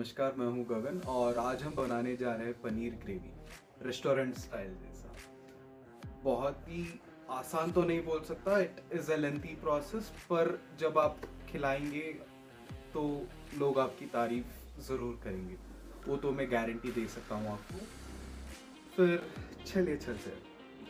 नमस्कार, मैं हूं गगन और आज हम बनाने जा रहे हैं पनीर ग्रेवी रेस्टोरेंट स्टाइल जैसा। बहुत ही आसान तो नहीं बोल सकता, it is a lengthy process, पर जब आप खिलाएंगे तो लोग आपकी तारीफ ज़रूर करेंगे, वो तो मैं गारंटी दे सकता हूँ आपको। फिर चलिए चलते हैं।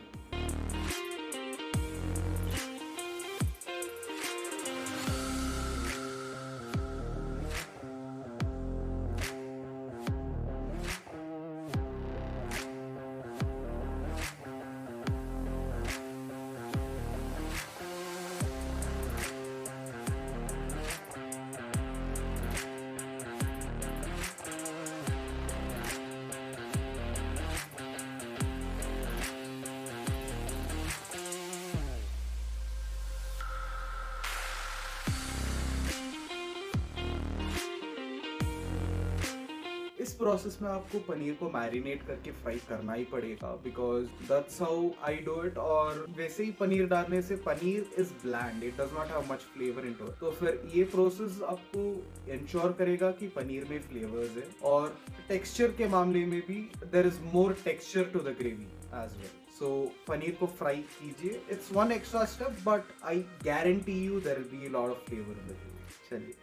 इस प्रोसेस में आपको पनीर को मैरिनेट करके फ्राई करना ही पड़ेगा, because that's how I do it. और वैसे ही पनीर डालने से paneer is bland, it does not have much flavour into it. तो फिर ये प्रोसेस आपको इंश्योर करेगा कि पनीर में फ्लेवर्स है, और टेक्सचर के मामले में भी there is more texture to the gravy as well. So paneer को फ्राई कीजिए, it's one extra step, but I guarantee you there will be a lot of flavour in the gravy. चलिए।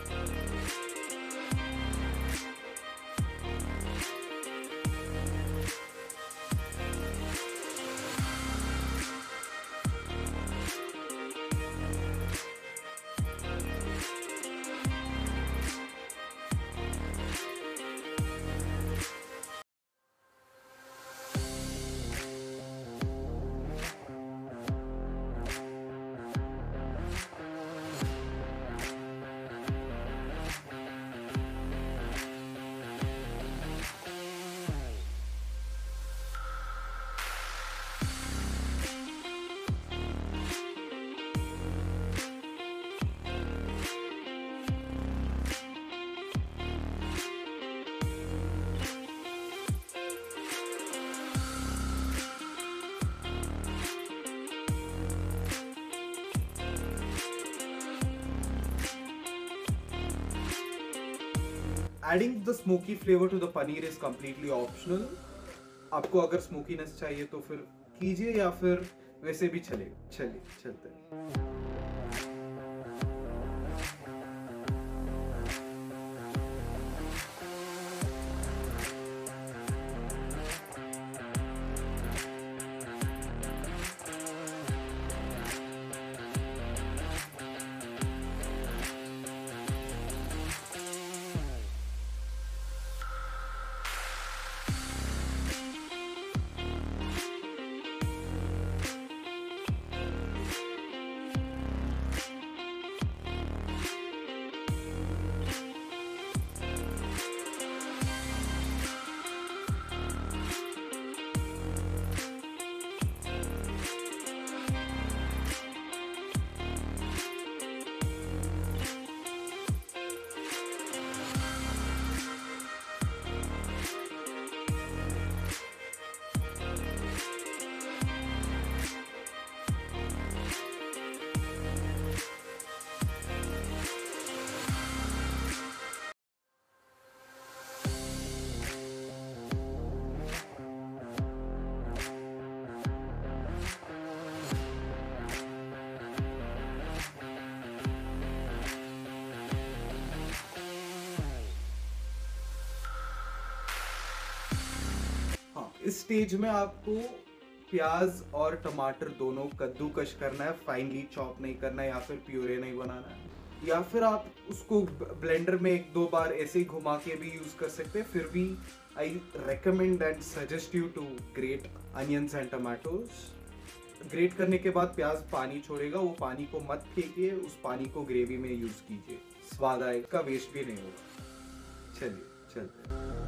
Adding the smoky flavor to the paneer is completely optional. आपको अगर smokiness चाहिए तो फिर कीजिए, या फिर वैसे भी चलेगा। चलिए चलते हैं। इस स्टेज में आपको प्याज और टमाटर दोनों कद्दूकश करना है, फाइनली चॉप नहीं करना है, या फिर प्यूरे नहीं बनाना है। या फिर आप उसको ब्लेंडर में एक दो बार ऐसे ही घुमा के भी यूज कर सकते हैं। फिर भी I recommend and suggest you to grate onions and tomatoes. Grate करने के बाद प्याज पानी छोड़ेगा, वो पानी को मत फेंकिए, उस पानी को ग्रेवी में यूज कीजिए, स्वाद आएगा, का वेस्ट भी नहीं होगा। चलिए चलते हैं।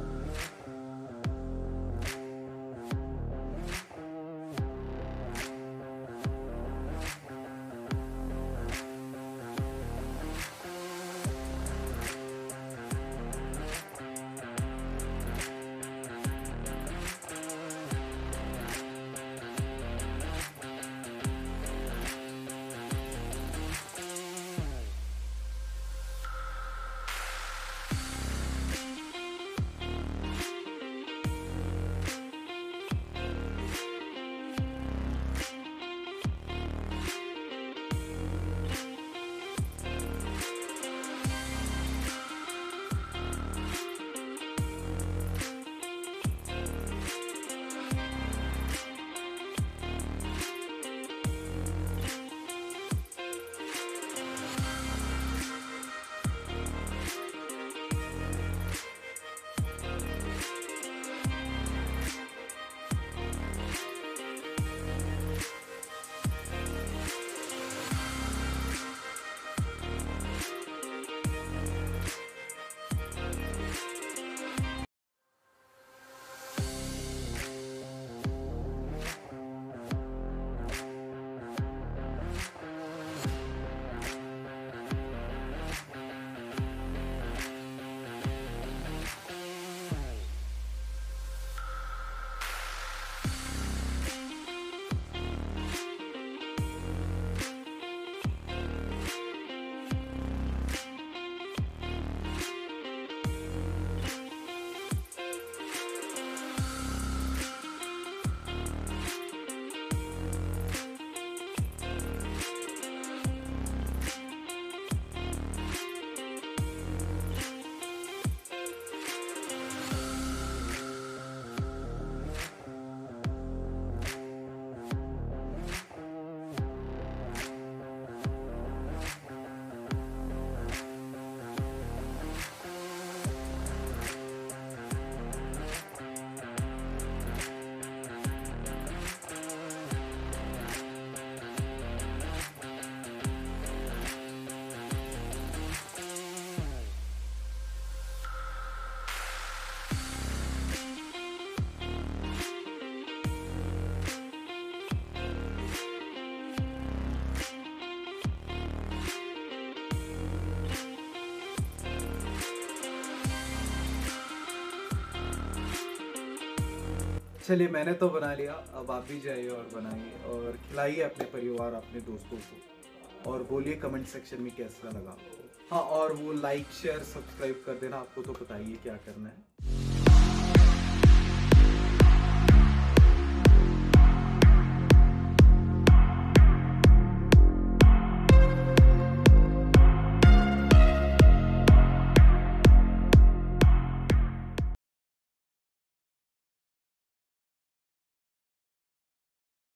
चलिए मैंने तो बना लिया, अब आप भी जाइए और बनाइए और खिलाइए अपने परिवार, अपने दोस्तों को, और बोलिए कमेंट सेक्शन में कैसा लगा आपको। हाँ, और वो लाइक शेयर सब्सक्राइब कर देना, आपको तो पता ही है क्या करना है।